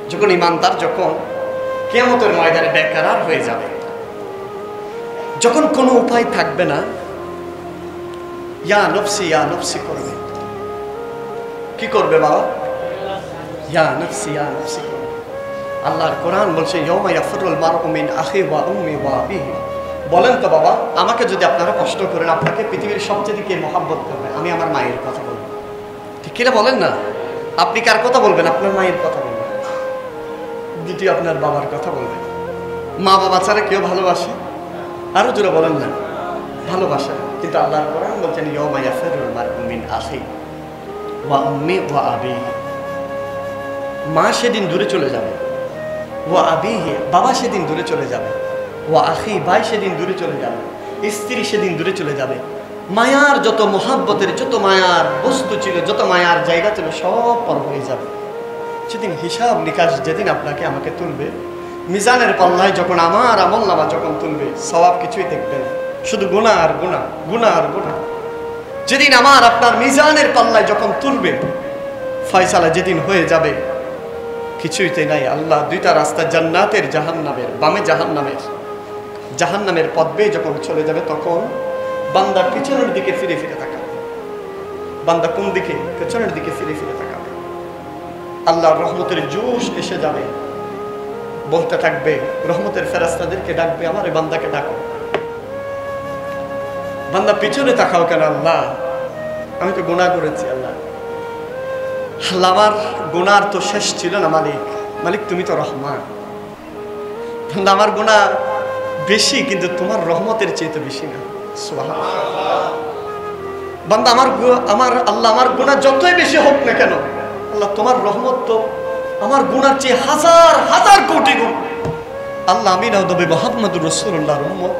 যখন ইমানদার যখন কিয়ামতের ময়দানে বেকারার হয়ে যাবে, যখন কোনো উপায় থাকবে না, ইয়া নফসি করবে। কি করবে বাবা? ইয়া নফসি করবে। আল্লাহর কোরআন বলছে ইয়াউমা ইয়াফিরুল মারউ মিন আখি ওয়া উম্মি ওয়া আবিহি। বলেন তো বাবা, আমাকে যদি আপনারা কষ্ট করেন, আপনাকে পৃথিবীর সবচেয়ে কে মহব্বত করবে? আমি আমার মায়ের কথা বলবো, ঠিক কিনা বলেন না? আপনি কার কথা বলবেন? আপনার মায়ের কথা বলবেন। দ্বিতীয় আপনার বাবার কথা বলবেন। মা বাবা ছাড়া কেউ ভালোবাসে? আরো জোরে বলেন না, ভালোবাসে। কিন্তু আল্লাহর কোরআন বলছেন ইয়াউমা ইয়াফিরুল মারউ মিন আখি ওয়া উম্মি ওয়া আবিহি। মা সেদিন দূরে চলে যাবে, ওয়া আবিহি বাবা সেদিন দূরে চলে যাবে, ওয়া আখি ভাই সেদিন দূরে চলে যাবে, স্ত্রী সেদিন দূরে চলে যাবে। মায়ার যত মোহাব্বতের যত মায়ার বস্তু ছিল, যত মায়ার জায়গা ছিল, সব পর হয়ে যাবে। সেদিন হিসাব নিকাশ যেদিন আপনাকে আমাকে তুলবে, মিজানের পাল্লায় যখন আমার আমলনামা যখন তুলবে, সওয়াব কিছুই দেখবে না, শুধু গুনাহ আর গুনাহ, গুনাহ আর গুনাহ। যেদিন আমার আপনার মিজানের পাল্লায় যখন তুলবে, ফয়সালা যেদিন হয়ে যাবে, কিছুইতে নাই। আল্লাহ দুইটা রাস্তা, জান্নাতের জাহান্নামের, বামে জাহান্নামের পথ বেয়ে যখন চলে যাবে, তখন বান্দা পিছনের দিকে ফিরে ফিরে তাকাবে। বান্দা কোন দিকে? পেছনের দিকে ফিরে ফিরে তাকাবে। আল্লাহর রহমতের জোশ এসে যাবে, বলতে থাকবে, রহমতের ফেরেশতাদেরকে ডাকবে, আমার এই বান্দাকে ডাকো। বান্দা পিছনে তাকাও কেন? আল্লাহ আমি তো গুনাহ করেছি। আল্লাহ আমার গুনার তো শেষ ছিল না। মালিক তুমি তো রহমান। বান্দা আমার গুনাহ বেশি, কিন্তু তোমার রহমতের চেয়ে তো বেশি না। সুবহানাল্লাহ। বান্দা আমার আল্লাহ আমার গুনাহ যতই বেশি হোক না কেন, আল্লাহ তোমার রহমত তো আমার গুনার চেয়ে হাজার হাজার কোটি গুণ। আল্লাহ আমি নবী মুহাম্মদুর রাসূলুল্লাহর উম্মত।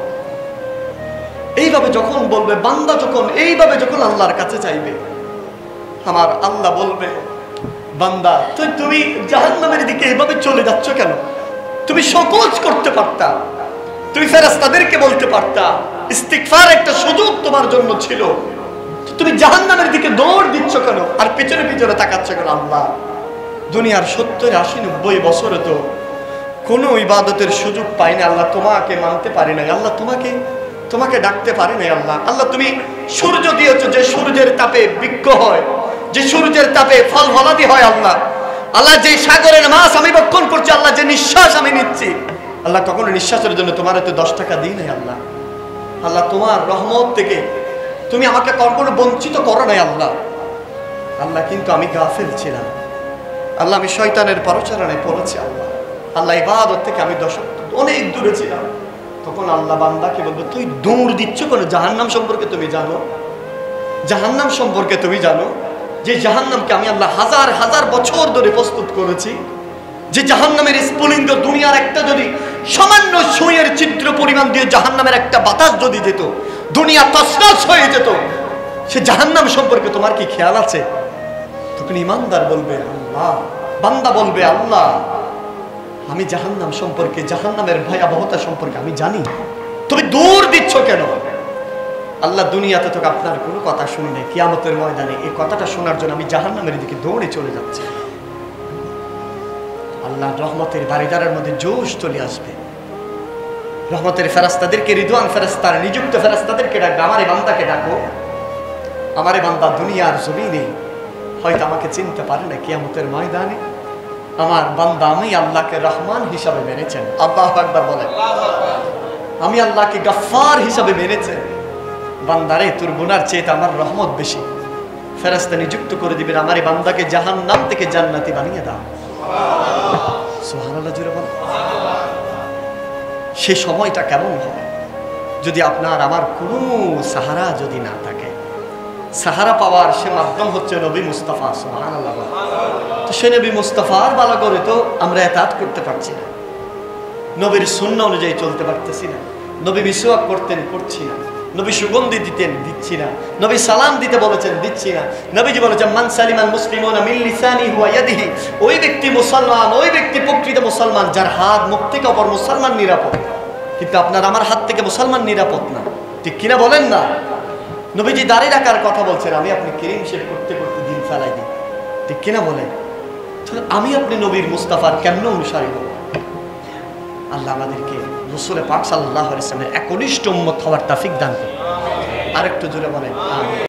এইভাবে যখন বলবে বান্দা, যখন এইভাবে যখন আল্লাহর কাছে চাইবে, আমার আল্লাহ বলবে, বান্দা তুমি জাহান্নামের দিকে এভাবে চলে যাচ্ছ কেন? তুমি সকোচ করতে পারতা, তুমি ফেরেশতাদেরকে বলতে পারতা, ইস্তিগফার একটা সুযোগ তোমার জন্য ছিল। তুমি জাহান্নামের দিকে দৌড় দিচ্ছ কেন? আর পিছনে পিছনে তাকাচ্ছ কেন? আল্লাহ দুনিয়ার 70, 80, 90 বছরে তো কোনো ইবাদতের সুযোগ পাই না। আল্লাহ তোমাকে মানতে পারি নাই। আল্লাহ তোমাকে ডাকতে পারি নাই। আল্লাহ তুমি সূর্য দিয়েছো, যে সূর্যের তাপে বৃক্ষ হয়, যে সূর্যের তাপে ফল ফলাদি হয়। আল্লাহ যে সাগরের মাছ আমি ভক্ষণ করছি, আল্লাহ যে নিঃশ্বাস আমি নিচ্ছি, আল্লাহ কখনো নিঃশ্বাসের জন্য তোমার এত 10 টাকা দিই নাই। আল্লাহ তোমার রহমত থেকে তুমি আমাকে কখনো বঞ্চিত করো নাই। আল্লাহ কিন্তু আমি গাফিল ছিলাম। আল্লাহ আমি শয়তানের পরচারণায় পড়েছি। আল্লাহ ইবাদত থেকে আমি অনেক দূরে ছিলাম। তখন আল্লাহ বান্দাকে বলবে, তুই দৌড় দিচ্ছ কেন? জাহান্নাম সম্পর্কে তুমি জানো? জাহান্নাম সম্পর্কে তুমি জানো? যে জাহান্নামকে আমি আল্লাহ হাজার হাজার বছর ধরে প্রস্তুত করেছি। যে জাহান্নামের স্ফুলিঙ্গ দুনিয়ার একটা যদি সামান্য সুইয়ের চিত্র পরিমাণ দিয়ে জাহান্নামের একটা বাতাস যদি যেত, দুনিয়া তছনছ হয়ে যেত। সে জাহান্নাম সম্পর্কে তোমার কি খেয়াল আছে? তখন ইমানদার বলবে আল্লাহ, বান্দা বলবে আল্লাহ আমি জাহান্নাম সম্পর্কে, জাহান্নামের ভয়াবহতা সম্পর্কে আমি জানি, তুমি দূর দিচ্ছ কেন? আল্লাহ দুনিয়াতে তো আপনার কোনো কথা শুনি নাই, কিয়ামতের ময়দানে এই কথাটা শোনার জন্য আমি জাহান্নামের দিকে দৌড়ে চলে যাচ্ছি। আল্লাহ রহমতের বারিদারের মধ্যে জোশ চলে আসবে। রহমতের ফেরেশতাদেরকে, রিদওয়ান ফেরেশতার নিযুক্ত ফেরেশতাদেরকে ডাকবে, আমারে বান্দাকে ডাকো। আমারে বান্দা দুনিয়ার জমিনে হয়তো আমাকে চিনতে পারে না, কিয়ামতের ময়দানে আমার বান্দা আমি আল্লাহকে রহমান হিসাবে মেনেছেন। আল্লাহু আকবার বলেন। আমি আল্লাহকে গফফার হিসাবে মেনেছেন। বান্দারে তোর গুনার চেয়ে আমার রহমত বেশি। ফেরেশতা নিযুক্ত করে দিবেন, আমার এই বান্দাকে জাহান্নাম থেকে জান্নাতি বানিয়ে দাও। সুবহানাল্লাহ জুড়ে বলেন। সে সময়টা কেমন হবে যদি আপনার আমার কোনো সাহারা যদি না থাকে? সাহারা পাওয়ার সে মাধ্যম হচ্ছে নবী মুস্তাফা। সুবহানাল্লাহ। তো সে নবী মুস্তাফার ভালো করে তো আমরা এতাত করতে পারছি না, নবীর সুন্নাহ অনুযায়ী চলতে পারতেছি না। নবী মিসওয়াক করতেন, করছি না। নবী সুগন্ধি দিতেন, দিচ্ছি না। নবী সালাম দিতে বলেছেন, দিচ্ছি না। নবীজি বলেছেন মান সালিমাল মুসলিমুনা মিন লিসানিহি ওয়া ইয়াদিহি, ওই ব্যক্তি মুসলমান, ওই ব্যক্তি প্রকৃত মুসলমান যার হাত মুখ থেকে অপর মুসলমান নিরাপদ। কিন্তু আপনার আমার হাত থেকে মুসলমান নিরাপদ না, ঠিক কিনা বলেন না? নবীজি দাড়ি রাখার কথা বলছেন, আমি আপনি ক্রিম শেভ করতে করতে দিন ফেলাই দিই, ঠিক কিনা বলেন? আমি আপনি নবীর মুস্তাফার কেমন অনুসারী হব? আল্লাহ আমাদেরকে রাসূল পাক সাল্লাল্লাহু আলাইহি ওয়াসাল্লামের একনিষ্ঠ উম্মত হওয়ার তৌফিক দান করুন। আরেকটু জোরে বলেন আমিন।